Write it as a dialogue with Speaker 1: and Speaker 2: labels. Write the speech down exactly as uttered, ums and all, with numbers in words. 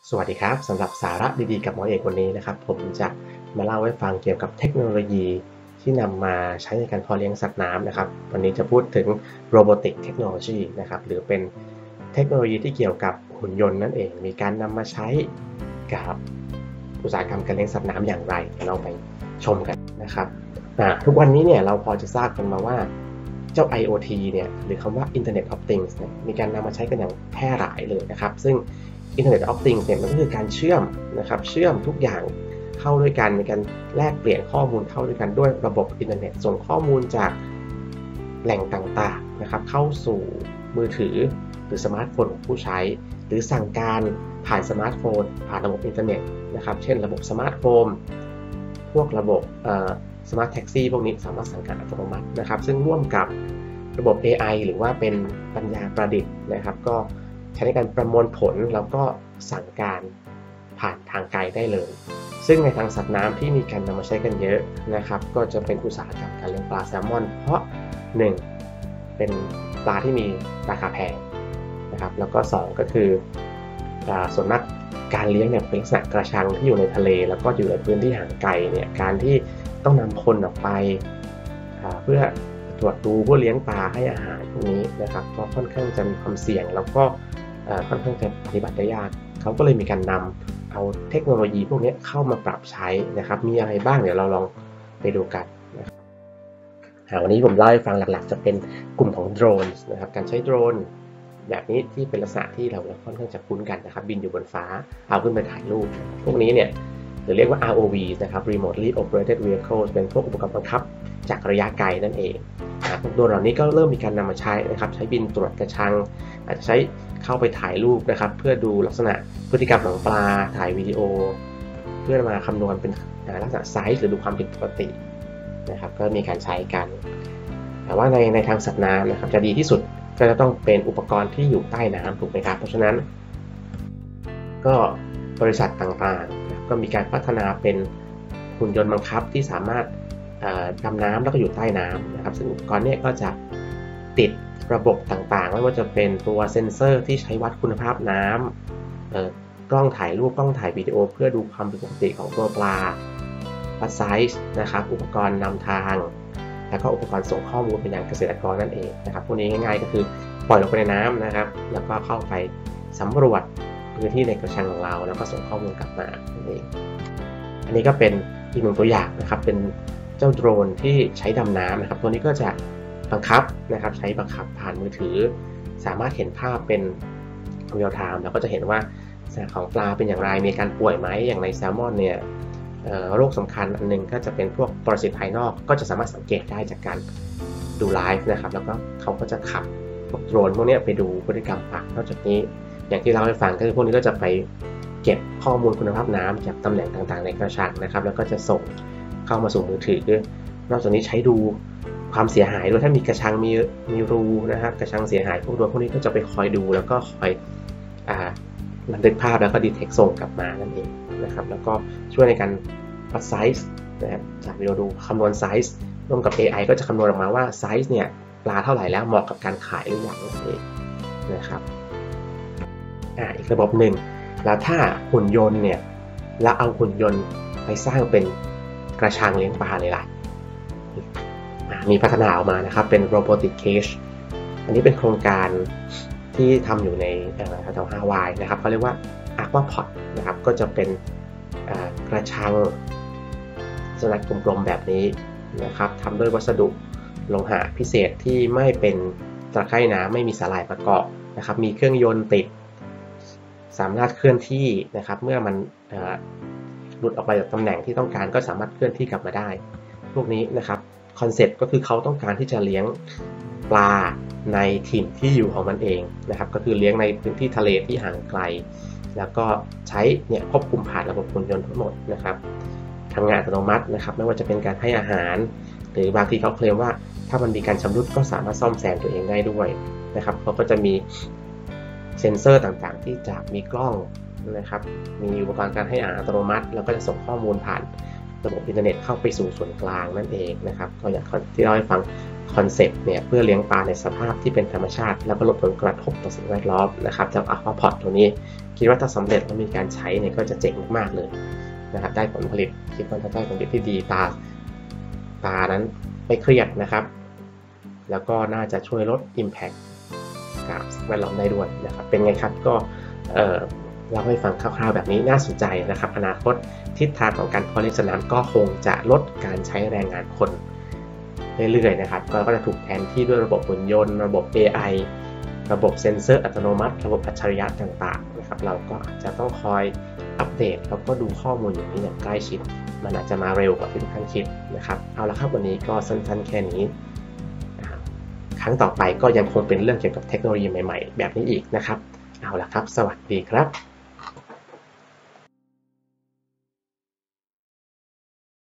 Speaker 1: สวัสดีครับสำหรับสาระดีๆกับหมอเอกวันนี้นะครับผมจะมาเล่าให้ฟังเกี่ยวกับเทคโนโลยีที่นำมาใช้ในการเพาะเลี้ยงสัตว์น้ำนะครับวันนี้จะพูดถึง Robotic Technology นะครับหรือเป็นเทคโนโลยีที่เกี่ยวกับหุ่นยนต์นั่นเองมีการนำมาใช้กับอุตสาหกรรมการเลี้ยงสัตว์น้ำอย่างไรเราไปชมกันนะครับทุกวันนี้เนี่ยเราพอจะทราบกันมาว่าเจ้า ไอ โอ ที เนี่ยหรือคำว่า Internet of Things เนี่ยมีการนำมาใช้กันอย่างแพร่หลายเลยนะครับซึ่ง Internet of Things เนี่ยมันก็คือการเชื่อมนะครับเชื่อมทุกอย่างเข้าด้วยกันมีการแลกเปลี่ยนข้อมูลเข้าด้วยกันด้วยระบบอินเทอร์เน็ตส่งข้อมูลจากแหล่งต่างๆนะครับเข้าสู่มือถือหรือสมาร์ทโฟนของผู้ใช้หรือสั่งการผ่านสมาร์ทโฟนผ่านระบบอินเทอร์เน็ตนะครับเช่นระบบสมาร์ทโฟนพวกระบบสมาร์ทแท็กซี่พวกนี้สามารถสั่งการอัตโนมัตินะครับซึ่งร่วมกับระบบ เอ ไอ หรือว่าเป็นปัญญาประดิษฐ์นะครับก็ใช้ในการประมวลผลแล้วก็สั่งการผ่านทางไกลได้เลยซึ่งในทางสัตว์น้ำที่มีการนำมาใช้กันเยอะนะครับก็จะเป็นอุตสาหกรรมการเลี้ยงปลาแซลมอนเพราะหนึ่งเป็นปลาที่มีราคาแพงนะครับแล้วก็สองก็คือส่วนมากการเลี้ยงเนี่ยเป็นลักษณะกระชังที่อยู่ในทะเลแล้วก็อยู่ในพื้นที่ห่างไกลเนี่ยการที่ต้องนำคนออกไปเพื่อตรวจดูเพื่อเลี้ยงปลาให้อาหารพวกนี้นะครับก็ค่อนข้างจะมีความเสี่ยงแล้วก็ค่อนข้างจะปฏิบัติได้ยากเขาก็เลยมีการนำเอาเทคโนโลยีพวกนี้เข้ามาปรับใช้นะครับมีอะไรบ้างเดี๋ยวเราลองไปดูกันนะครับวันนี้ผมเล่าให้ฟังหลักๆจะเป็นกลุ่มของโดรนนะครับการใช้โดรนแบบนี้ที่เป็นลักษณะที่เราค่อนข้างจะคุ้นกันนะครับบินอยู่บนฟ้าเอาขึ้นไปถ่ายรูปพวกนี้เนี่ยหรือเรียกว่า อาร์ โอ วี นะครับ Remotely Operated Vehicles เป็นพวกอุปกรณ์บังคับจากระยะไกลนั่นเองพวกโดรนเหล่านี้ก็เริ่มมีการนำมาใช้นะครับใช้บินตรวจกระชังอาจจะใช้เข้าไปถ่ายรูปนะครับเพื่อดูลักษณะพฤติกรรมของปลาถ่ายวิดีโอเพื่อมาคำนวณเป็นลักษณะไซส์หรือดูความผิดปกตินะครับก็มีการใช้กันแต่ว่าในในทางสัตว์น้ำนะครับจะดีที่สุดก็จะต้องเป็นอุปกรณ์ที่อยู่ใต้น้ำถูกไหมครับเพราะฉะนั้นก็บริษัทต่างๆก็มีการพัฒนาเป็นหุ่นยนต์บังคับที่สามารถดำน้ำแล้วก็อยู่ใต้น้ำนะครับซึ่งอุปกรณ์นี้ก็จะติดระบบต่างๆไม่ว่าจะเป็นตัวเซ็นเซอร์ที่ใช้วัดคุณภาพน้ำกล้องถ่ายรูปกล้องถ่ายวิดีโอเพื่อดูความผิดปกติของตัวปลาวัดไซส์นะครับอุปกรณ์นำทางแล้วก็อุปกรณ์ส่งข้อมูลไปยังเกษตรกรนั่นเองนะครับพวกนี้ง่ายๆก็คือปล่อยลงไปในน้ำนะครับแล้วก็เข้าไปสำรวจพื้นที่ในกระชังของเราแล้วก็ส่งข้อมูลกลับมานั่นเองอันนี้ก็เป็นอีกหนึ่งตัวอย่างนะครับเป็นเจ้าโดรนที่ใช้ดำน้ำนะครับตัวนี้ก็จะบังคับนะครับใช้บังคับผ่านมือถือสามารถเห็นภาพเป็นเรียลไทม์แล้วก็จะเห็นว่าสถานะของปลาเป็นอย่างไรมีการป่วยไหมอย่างในแซลมอนเนี่ยโรคสำคัญอันนึงก็จะเป็นพวกปรสิตภายนอกก็จะสามารถสังเกตได้จากการดูไลฟ์นะครับแล้วก็เขาก็จะขับพวกโดรนพวกนี้ไปดูพฤติกรรมปลานอกจากนี้อย่างที่เราให้ฟังก็คือพวกนี้ก็จะไปเก็บข้อมูลคุณภาพน้ำจากตำแหน่งต่างๆในกระชังนะครับแล้วก็จะส่งเข้ามาสู่มือถือนอกจากนี้ใช้ดูความเสียหายด้วยถ้ามีกระชังมีมีรูนะครับกระชังเสียหายพวกโดรนพวกนี้ก็จะไปคอยดูแล้วก็คอยอ่าบันทึกภาพแล้วก็ดีเทคส่งกลับมานั่นเองนะครับแล้วก็ช่วยในการวัดไซส์นะครับจากวิดีโอดูคำนวณไซส์ร่วมกับ เอ ไอ ก็จะคำนวณออกมาว่าไซส์เนี่ยปลาเท่าไหร่แล้วเหมาะกับการขายหรือยังนั่นเองนะครับอ่าอีกระบบหนึ่งแล้วถ้าหุ่นยนต์เนี่ยเราเอาหุ่นยนต์ไปสร้างเป็นกระชังเลี้ยงปลาเลยล่ะมีพัฒนาออกมานะครับเป็น Robotic Cage อันนี้เป็นโครงการที่ทำอยู่ในแถวฮาวายนะครับเขาเรียกว่า Aquapod นะครับก็จะเป็นกระชังลักษณะกลมๆแบบนี้นะครับทำด้วยวัสดุโลหะพิเศษที่ไม่เป็นตะไคร่น้ำไม่มีสาหร่ายประกอบนะครับมีเครื่องยนต์ติดสามารถเคลื่อนที่นะครับเมื่อมันหลุดออกไปจากตำแหน่งที่ต้องการก็สามารถเคลื่อนที่กลับมาได้พวกนี้นะครับคอนเซ็ปต์ก็คือเขาต้องการที่จะเลี้ยงปลาในถิ่นที่อยู่ของมันเองนะครับก็คือเลี้ยงในพื้นที่ทะเลที่ห่างไกลแล้วก็ใช้เนี่ยควบคุมผ่านระบบหุ่นยนต์ทั้งหมดนะครับทำงานอัตโนมัตินะครับไม่ว่าจะเป็นการให้อาหารหรือบางทีเขาเคลมว่าถ้ามันมีการชำรุดก็สามารถซ่อมแซมตัวเองได้ด้วยนะครับเขาก็จะมีเซ็นเซอร์ต่างๆที่จะมีกล้องนะครับมีอุปกรณ์การให้อาหารอัตโนมัติแล้วก็จะส่งข้อมูลผ่านระบบอินเทอร์เน็ตเข้าไปสู่ส่วนกลางนั่นเองนะครับก็อย่างที่เราให้ฟังคอนเซ็ปต์เนี่ยเพื่อเลี้ยงปลาในสภาพที่เป็นธรรมชาติแล้วก็ลดผลกระทบต่อสิ่งแวดล้อมนะครับจาก Aquapod ตัวนี้คิดว่าถ้าสำเร็จแล้วมีการใช้เนี่ยก็จะเจ๋งมากๆเลยนะครับได้ผลผลิตคิดว่าจะได้ผลผลิตที่ดีปลาปลานั้นไม่เครียดนะครับแล้วก็น่าจะช่วยลด Impact กับสิ่งแวดล้อมได้ด้วยนะครับเป็นไงครับก็เอ่อเล่าให้ฟังคร่าวๆแบบนี้น่าสนใจนะครับอนาคตทิศทางของการเพาะเลี้ยงสัตว์น้ำก็คงจะลดการใช้แรงงานคนเรื่อยๆนะครับก็จะถูกแทนที่ด้วยระบบหุ่นยนต์ระบบ เอ ไอ ระบบเซ็นเซอร์อัตโนมัติระบบอัจฉริยะต่างๆนะครับเราก็อาจจะต้องคอยอัปเดตแล้วก็ดูข้อมูลอย่างนี้อย่างใกล้ชิดมันอาจจะมาเร็วกว่าที่ทุกท่านคิดนะครับเอาละครับวันนี้ก็สั้นๆแค่นี้ครั้งต่อไปก็ยังคงเป็นเรื่องเกี่ยวกับเทคโนโลยีใหม่ๆแบบนี้อีกนะครับเอาละครับสวัสดีครับ